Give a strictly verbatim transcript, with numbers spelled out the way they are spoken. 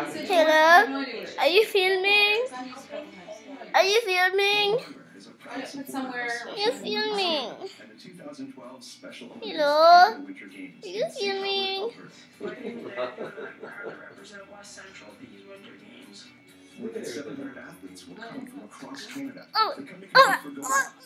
Hello? Are you filming? Are you filming? You're filming. Hello? Are you filming? Oh, oh, oh.